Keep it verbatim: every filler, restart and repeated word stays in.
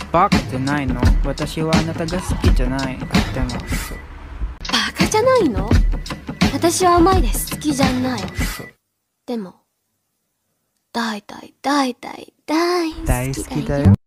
バカじゃないの？私はあなたが好きじゃない。でもバカじゃないの？私は甘いです。好きじゃない。でも大大大大大大好き好きだよ。